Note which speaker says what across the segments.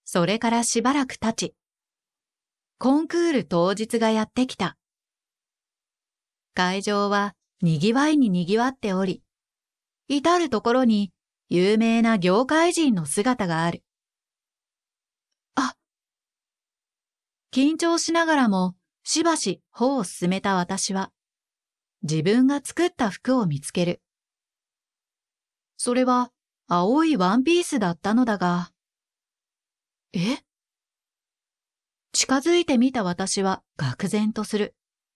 Speaker 1: それからしばらく経ち、コンクール当日がやってきた。会場は賑わいに賑わっており、至るところに有名な業界人の姿がある。緊張しながらもしばし歩を進めた私は、自分が作った服を見つける。それは青いワンピースだったのだが、近づいてみた私は愕然とする。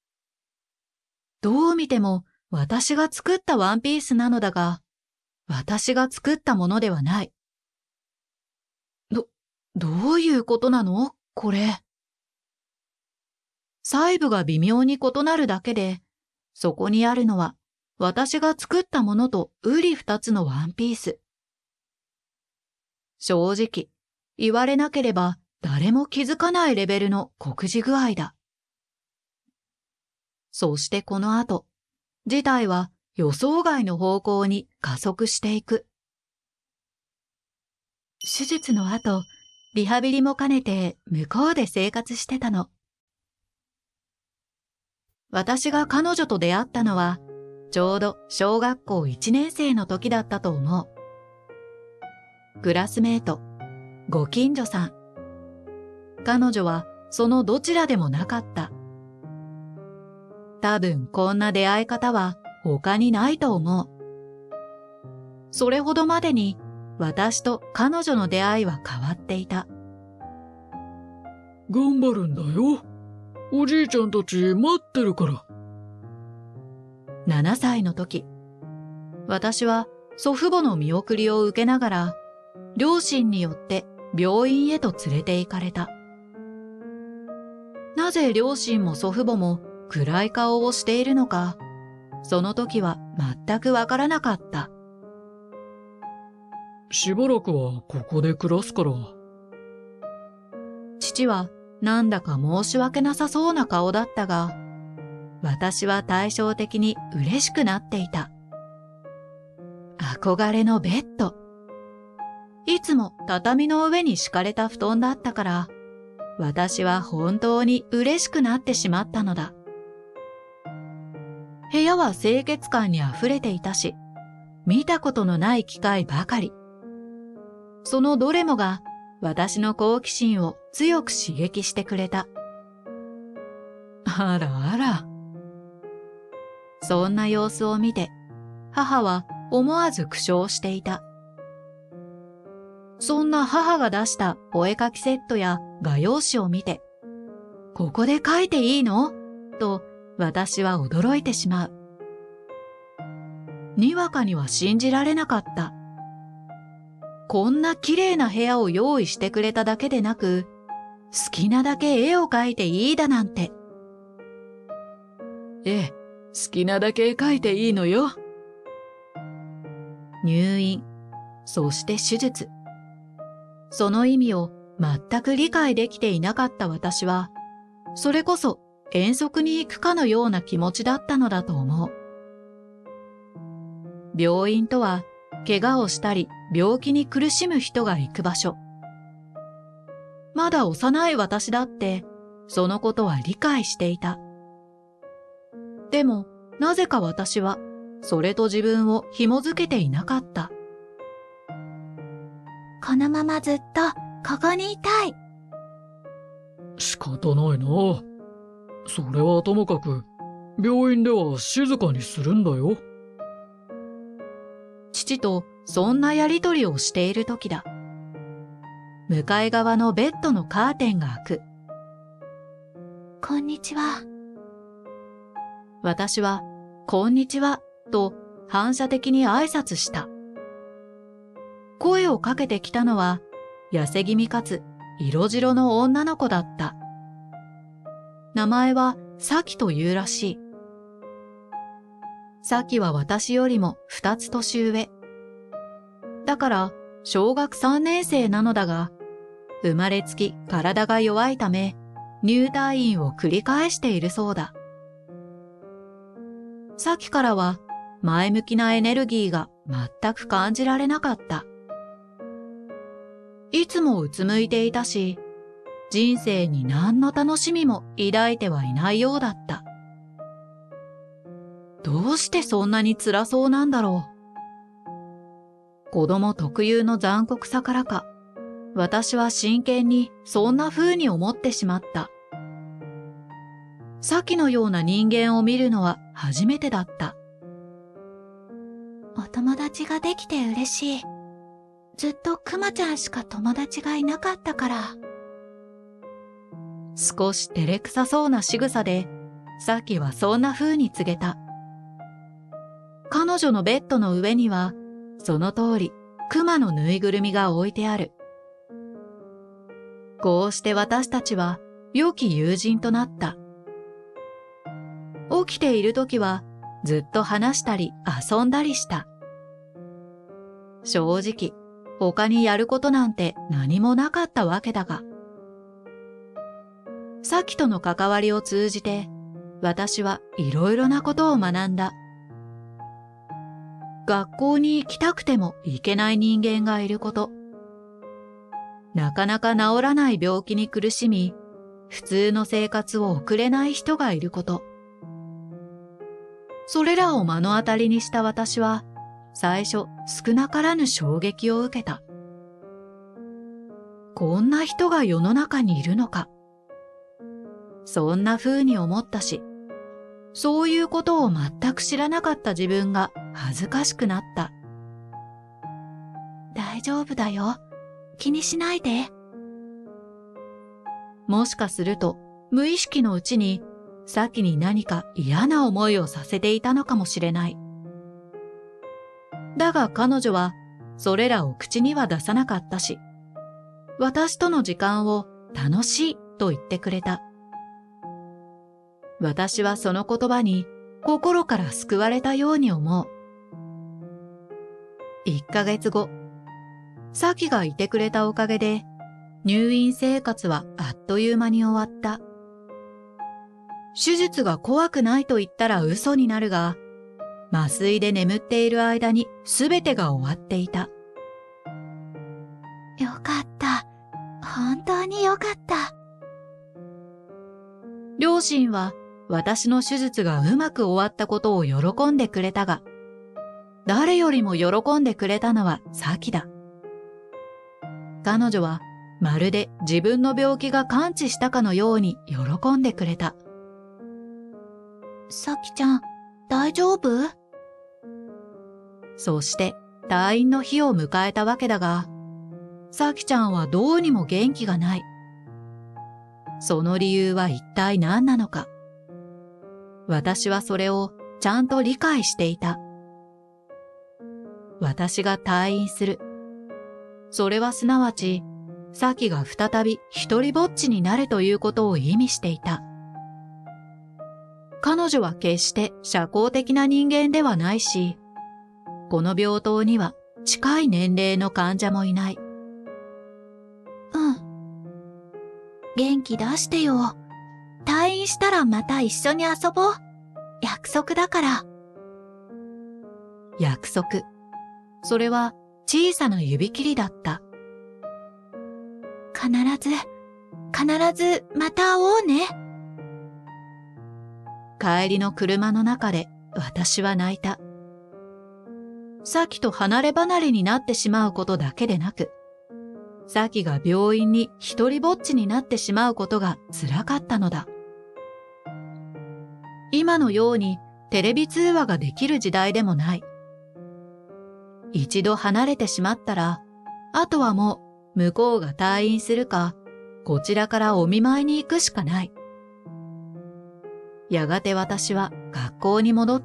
Speaker 1: どう見ても私が作ったワンピースなのだが、私が作ったものではない。どういうことなの？これ。細部が微妙に異なるだけで、そこにあるのは私が作ったものと瓜二つのワンピース。正直、言われなければ誰も気づかないレベルの酷似具合だ。そしてこの後、事態は予想外の方向に加速していく。手術の後、リハビリも兼ねて向こうで生活してたの。私が彼女と出会ったのは、ちょうど小学校1年生の時だったと思う。クラスメート、ご近所さん。彼女はそのどちらでもなかった。多分こんな出会い方は他にないと思う。それほどまでに私と彼女の出会いは変わっていた。
Speaker 2: 頑張るんだよ。おじいちゃんたち待ってるから。
Speaker 1: 7歳の時、私は祖父母の見送りを受けながら、両親によって病院へと連れて行かれた。なぜ両親も祖父母も暗い顔をしているのか、その時は全くわからなかった。
Speaker 2: しばらくはここで暮らすから。
Speaker 1: 父はなんだか申し訳なさそうな顔だったが、私は対照的に嬉しくなっていた。憧れのベッド。いつも畳の上に敷かれた布団だったから、私は本当に嬉しくなってしまったのだ。部屋は清潔感にあふれていたし、見たことのない機械ばかり。そのどれもが私の好奇心を強く刺激してくれた。あらあら。そんな様子を見て、母は思わず苦笑していた。そんな母が出したお絵かきセットや画用紙を見て、ここで描いていいの？と私は驚いてしまう。にわかには信じられなかった。こんな綺麗な部屋を用意してくれただけでなく、好きなだけ絵を描いていいだなんて。好きなだけ描いていいのよ。入院、そして手術。その意味を全く理解できていなかった私は、それこそ遠足に行くかのような気持ちだったのだと思う。病院とは、怪我をしたり病気に苦しむ人が行く場所。まだ幼い私だって、そのことは理解していた。でも、なぜか私は、それと自分を紐づけていなかった。このままずっと、ここにいたい。
Speaker 2: 仕方ないな。それはともかく、病院では静かにするんだよ。
Speaker 1: 父とそんなやりとりをしている時だ。向かい側のベッドのカーテンが開く。こんにちは。私は、こんにちは、と反射的に挨拶した。声をかけてきたのは、痩せ気味かつ色白の女の子だった。名前はサキというらしい。サキは私よりも2つ年上。だから小学3年生なのだが、生まれつき体が弱いため入退院を繰り返しているそうだ。サキからは前向きなエネルギーが全く感じられなかった。 いつもうつむいていたし、人生に何の楽しみも抱いてはいないようだった。どうしてそんなに辛そうなんだろう。子供特有の残酷さからか、私は真剣にそんな風に思ってしまった。さきのような人間を見るのは初めてだった。
Speaker 3: お友達ができて嬉しい。ずっとクマちゃんしか友達がいなかったから。
Speaker 1: 少し照れくさそうな仕草で、さきはそんな風に告げた。彼女のベッドの上には、その通りクマのぬいぐるみが置いてある。こうして私たちは良き友人となった。起きているときはずっと話したり遊んだりした。正直、他にやることなんて何もなかったわけだが。さきとの関わりを通じて、私はいろいろなことを学んだ。学校に行きたくても行けない人間がいること。なかなか治らない病気に苦しみ、普通の生活を送れない人がいること。それらを目の当たりにした私は、最初少なからぬ衝撃を受けた。こんな人が世の中にいるのか。そんな風に思ったし、そういうことを全く知らなかった自分が恥ずかしくなった。
Speaker 3: 大丈夫だよ。気にしないで。
Speaker 1: もしかすると無意識のうちにさきに何か嫌な思いをさせていたのかもしれない。だが彼女はそれらを口には出さなかったし、私との時間を楽しいと言ってくれた。私はその言葉に心から救われたように思う。1ヶ月後、さきがいてくれたおかげで入院生活はあっという間に終わった。手術が怖くないと言ったら嘘になるが、麻酔で眠っている間に全てが終わっていた。
Speaker 3: よかった。本当によかった。
Speaker 1: 両親は私の手術がうまく終わったことを喜んでくれたが、誰よりも喜んでくれたのはさきだ。彼女はまるで自分の病気が完治したかのように喜んでくれた。
Speaker 3: さきちゃん、大丈夫？
Speaker 1: そして退院の日を迎えたわけだが、さきちゃんはどうにも元気がない。その理由は一体何なのか。私はそれをちゃんと理解していた。私が退院する。それはすなわち、さきが再び一人ぼっちになるということを意味していた。彼女は決して社交的な人間ではないし、この病棟には近い年齢の患者もいない。
Speaker 3: うん。元気出してよ。退院したらまた一緒に遊ぼう。約束だから。
Speaker 1: 約束。それは小さな指切りだった。
Speaker 3: 必ずまた会おうね。
Speaker 1: 帰りの車の中で私は泣いた。さきと離れ離れになってしまうことだけでなく、さきが病院に一人ぼっちになってしまうことが辛かったのだ。今のようにテレビ通話ができる時代でもない。一度離れてしまったら、あとはもう向こうが退院するか、こちらからお見舞いに行くしかない。やがて私は学校に戻った。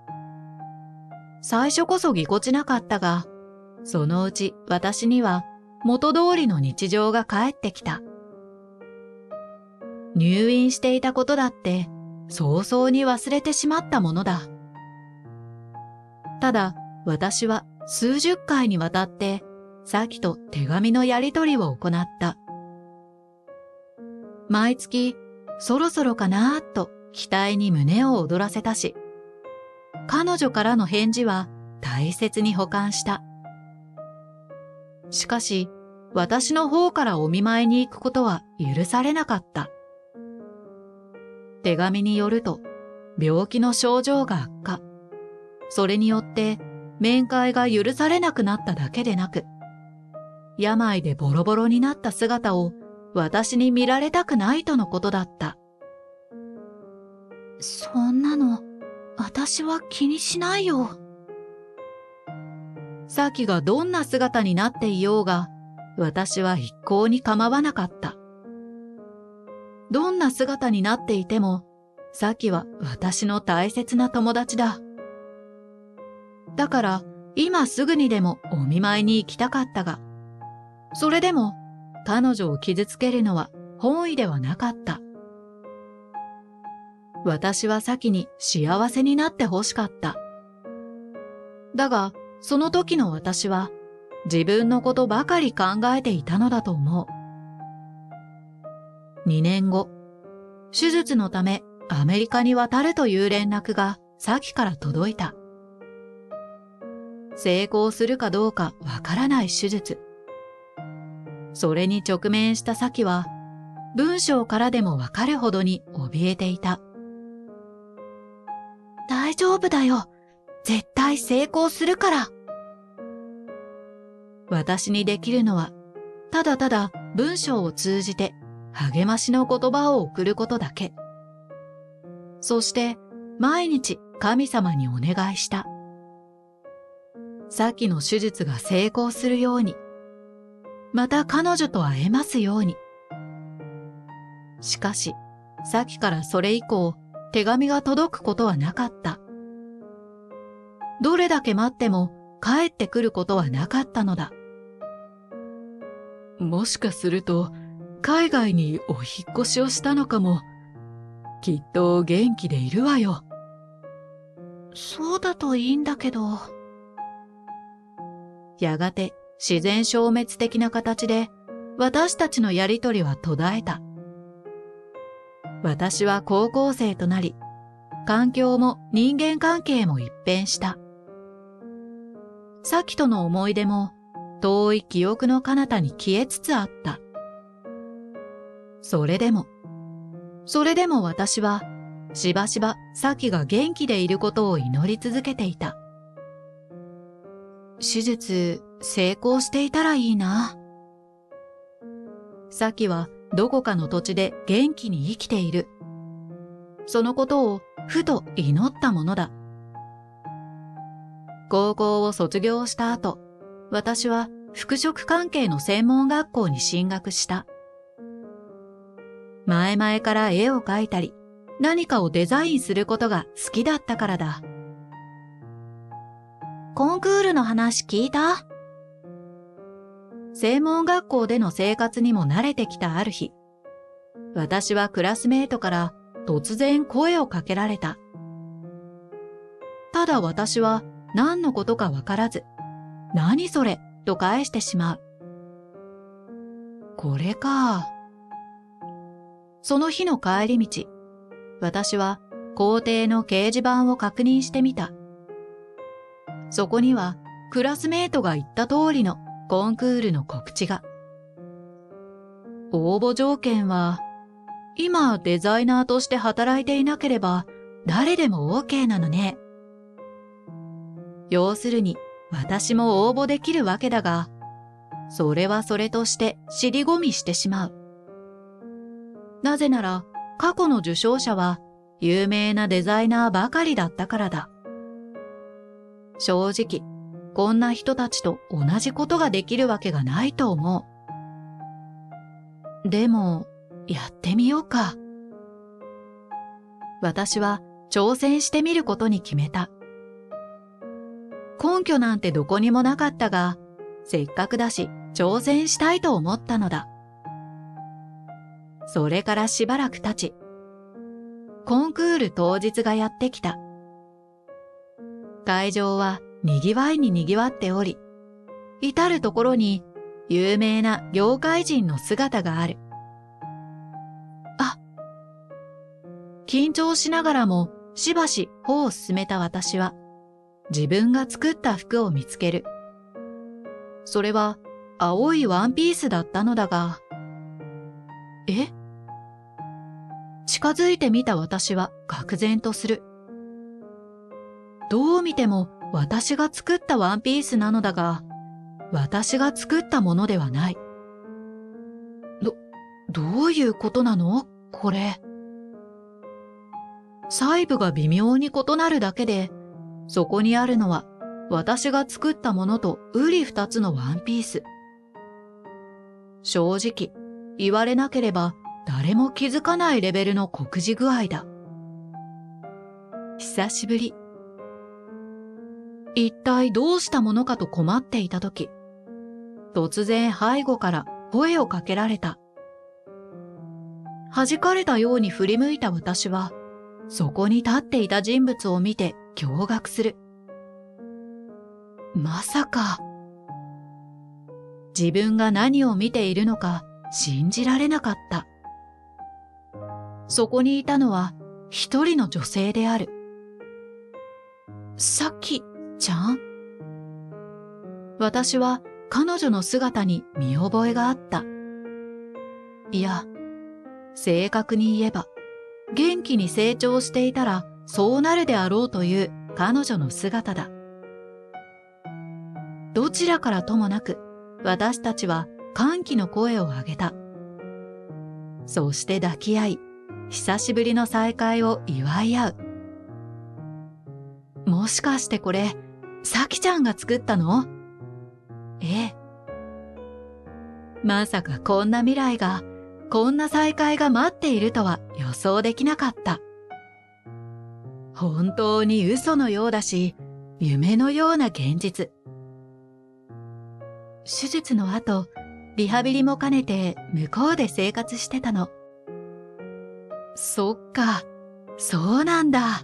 Speaker 1: 最初こそぎこちなかったが、そのうち私には元通りの日常が返ってきた。入院していたことだって早々に忘れてしまったものだ。ただ私は数十回にわたってさきと手紙のやり取りを行った。毎月そろそろかなーと期待に胸を躍らせたし、彼女からの返事は大切に保管した。しかし、 私の方からお見舞いに行くことは許されなかった。手紙によると、病気の症状が悪化。それによって面会が許されなくなっただけでなく、病でボロボロになった姿を私に見られたくないとのことだった。
Speaker 3: そんなの、私は気にしないよ。
Speaker 1: サキがどんな姿になっていようが、私は一向に構わなかった。どんな姿になっていても、サキは私の大切な友達だ。だから今すぐにでもお見舞いに行きたかったが、それでも彼女を傷つけるのは本意ではなかった。私はサキに幸せになって欲しかった。だが、その時の私は自分のことばかり考えていたのだと思う。2年後、手術のためアメリカに渡るという連絡がサキから届いた。成功するかどうかわからない手術。それに直面したサキは、文章からでもわかるほどに怯えていた。
Speaker 3: 大丈夫だよ。絶対成功するから。
Speaker 1: 私にできるのは、ただただ文章を通じて励ましの言葉を送ることだけ。そして毎日神様にお願いした。サキの手術が成功するように、また彼女と会えますように。しかし、サキからそれ以降、手紙が届くことはなかった。どれだけ待っても帰ってくることはなかったのだ。もしかすると、海外にお引っ越しをしたのかも。きっと元気でいるわよ。
Speaker 3: そうだといいんだけど。
Speaker 1: やがて自然消滅的な形で私たちのやりとりは途絶えた。私は高校生となり、環境も人間関係も一変した。サキとの思い出も遠い記憶の彼方に消えつつあった。それでも私はしばしばサキが元気でいることを祈り続けていた。手術成功していたらいいな。サキはどこかの土地で元気に生きている。そのことをふと祈ったものだ。高校を卒業した後、私は服飾関係の専門学校に進学した。前々から絵を描いたり、何かをデザインすることが好きだったからだ。
Speaker 3: コンクールの話聞いた？
Speaker 1: 専門学校での生活にも慣れてきたある日、私はクラスメートから突然声をかけられた。ただ私は何のことかわからず、何それと返してしまう。これか。その日の帰り道、私は校庭の掲示板を確認してみた。そこにはクラスメートが言った通りのコンクールの告知が。応募条件は、今デザイナーとして働いていなければ誰でも OK なのね。要するに私も応募できるわけだが、それはそれとして尻込みしてしまう。なぜなら過去の受賞者は有名なデザイナーばかりだったからだ。正直、こんな人たちと同じことができるわけがないと思う。でも、やってみようか。私は挑戦してみることに決めた。根拠なんてどこにもなかったが、せっかくだし挑戦したいと思ったのだ。それからしばらく経ち、コンクール当日がやってきた。会場は賑わいに賑わっており、至るところに有名な業界人の姿がある。緊張しながらもしばし歩を進めた私は、自分が作った服を見つける。それは青いワンピースだったのだが、近づいてみた私は愕然とする。どう見ても私が作ったワンピースなのだが、私が作ったものではない。どういうことなの？これ。細部が微妙に異なるだけで、そこにあるのは私が作ったものと瓜二つのワンピース。正直、言われなければ誰も気づかないレベルの酷似具合だ。久しぶり。一体どうしたものかと困っていたとき、突然背後から声をかけられた。弾かれたように振り向いた私は、そこに立っていた人物を見て驚愕する。まさか。自分が何を見ているのか信じられなかった。そこにいたのは一人の女性である。さきちゃん？私は彼女の姿に見覚えがあった。いや、正確に言えば、元気に成長していたらそうなるであろうという彼女の姿だ。どちらからともなく、私たちは歓喜の声を上げた。そして抱き合い、久しぶりの再会を祝い合う。もしかしてこれ、さきちゃんが作ったの？ええ。まさかこんな未来が、こんな再会が待っているとは予想できなかった。本当に嘘のようだし、夢のような現実。手術の後、リハビリも兼ねて向こうで生活してたの。そっか、そうなんだ。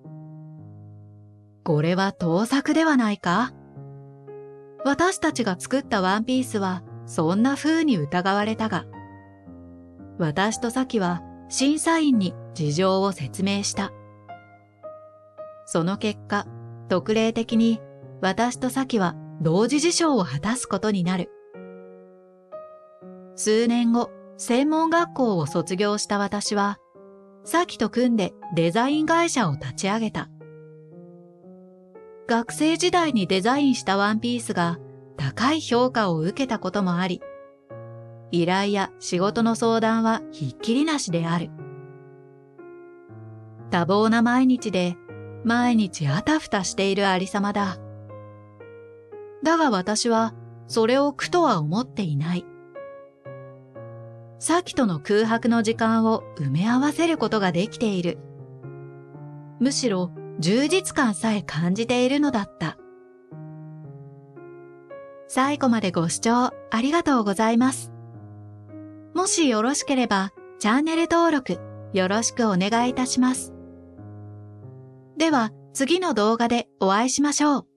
Speaker 1: これは盗作ではないか？私たちが作ったワンピースはそんな風に疑われたが、私とサキは審査員に事情を説明した。その結果、特例的に私とサキは同時受賞を果たすことになる。数年後、専門学校を卒業した私は、サキと組んでデザイン会社を立ち上げた。学生時代にデザインしたワンピースが高い評価を受けたこともあり、依頼や仕事の相談はひっきりなしである。多忙な毎日で、毎日あたふたしているありさまだ。だが私は、それを苦とは思っていない。サキとの空白の時間を埋め合わせることができている。むしろ、充実感さえ感じているのだった。最後までご視聴ありがとうございます。もしよろしければチャンネル登録よろしくお願いいたします。では次の動画でお会いしましょう。